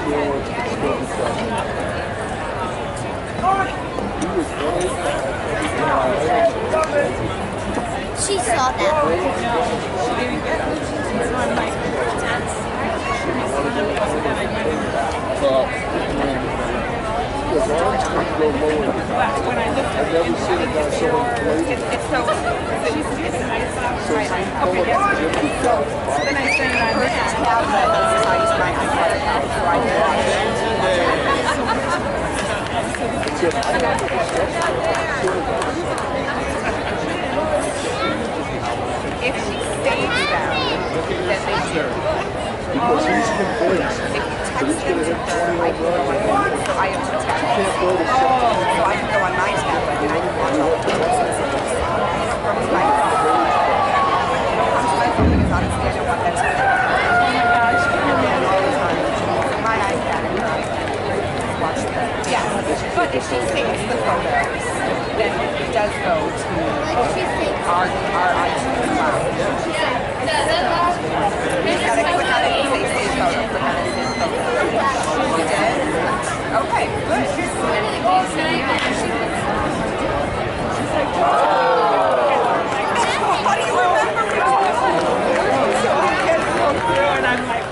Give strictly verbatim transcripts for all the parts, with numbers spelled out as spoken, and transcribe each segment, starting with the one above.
She saw that. When I looked at it, it's so she's using ice right. Okay, yes. So then I said I use my iPad account, so I if she stays down, then they do. Because he's convinced if you text him to her, I can go on one, so I have to text. Oh, so I can go on my tablet and I can watch all the videos. From my phone. It comes to my phone because honestly I don't want that to happen. Oh my gosh. All the time. My iPad and I watch the yeah. But if she saves the photos, then it does go to our our iTunes file. He's got to click on it and say save photo. Click on it and save photo. She did? Okay, good. She's like, how do you remember me? So we get to go through and I'm like,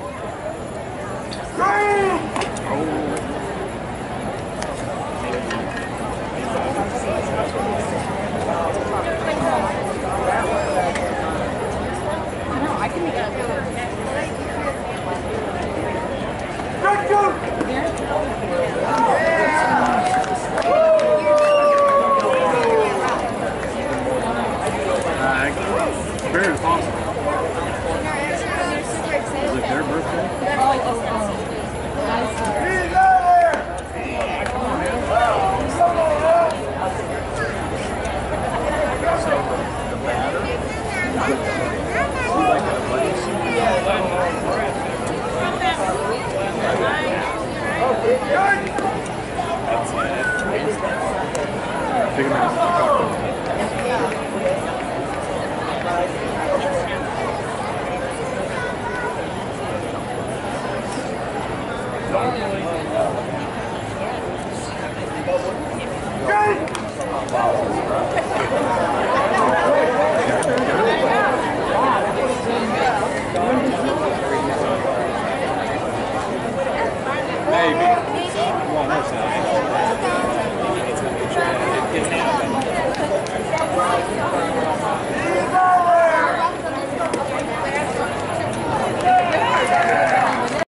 I can make it. very possible. Is it their birthday? Oh, oh, oh.